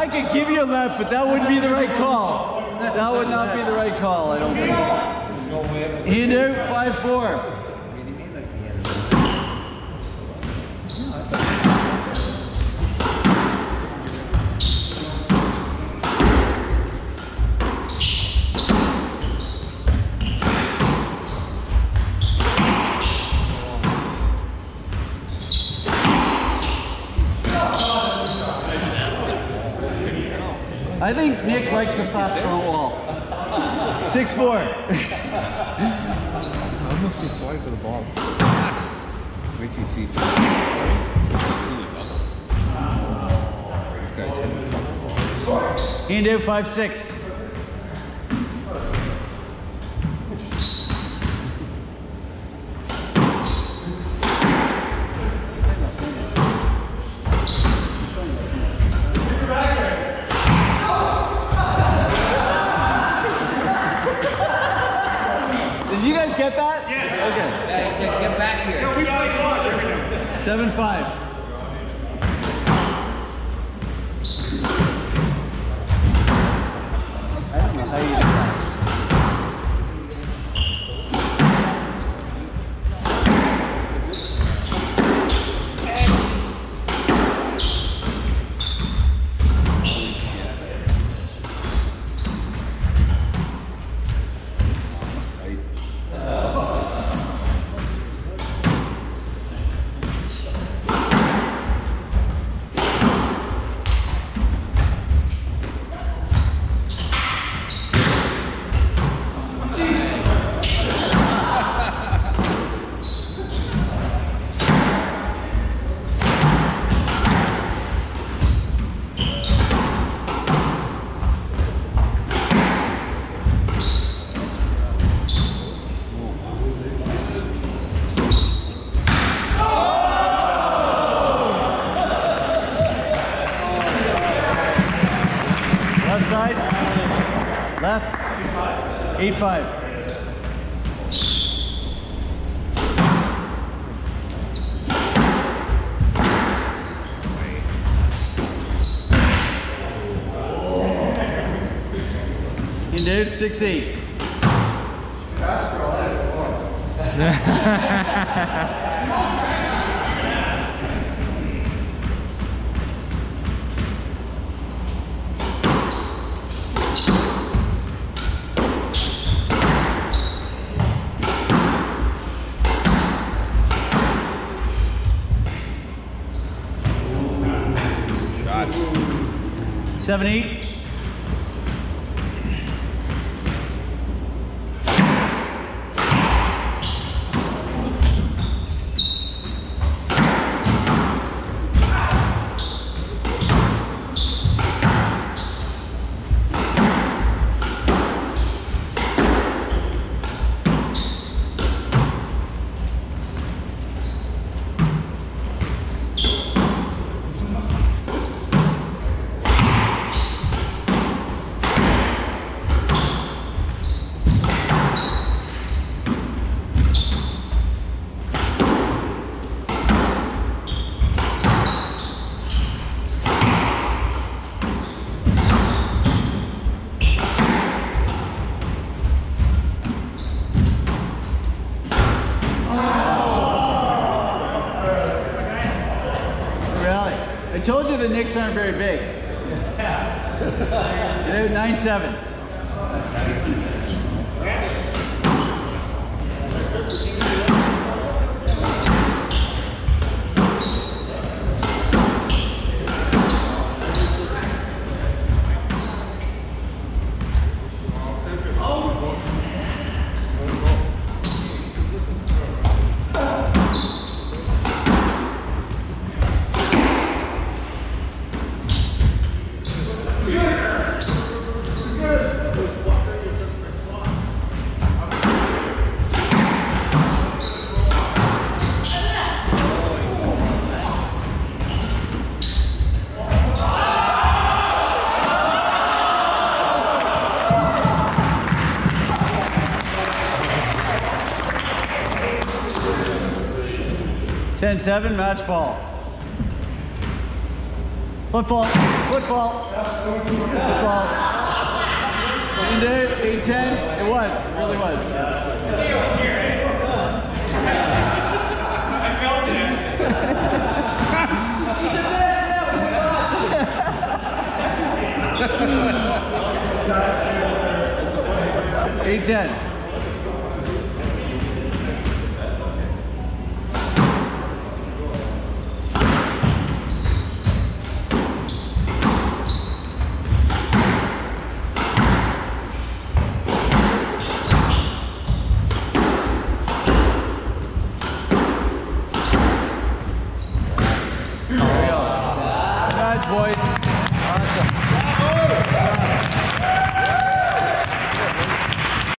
I could give you a left, but that wouldn't be the right call. That would not be the right call, I don't think. Hand out, 5-4. I think Nick likes the fast front wall. 6-4. I almost feel sorry for the ball. Wait till you see some. This guy's hitting the ball. Hand out, 5-6. Did you guys get that? Yes. Okay. Yeah, get back here. No, we play closer every now. 7-5. I don't know how you do that. Left side. Left. 8-5. Hand out, 6-8. Shot. 7-8. Really? I told you the Knicks aren't very big. 9-7. Ten-7, match ball. Football. Football. Football. What do you do? 8-10? It was. It really was. I felt it. 8-10.